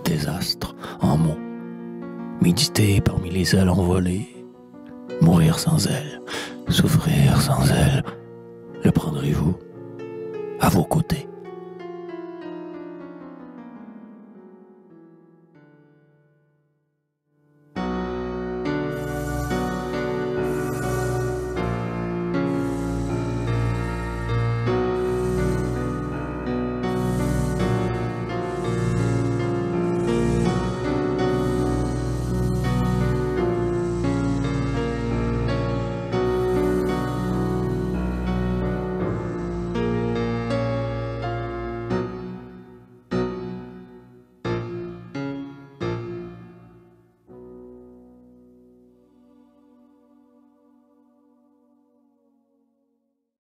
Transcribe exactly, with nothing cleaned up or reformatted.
désastre, en mots. Méditer parmi les ailes envolées, mourir sans elle, souffrir sans elle, le prendrez-vous à vos côtés?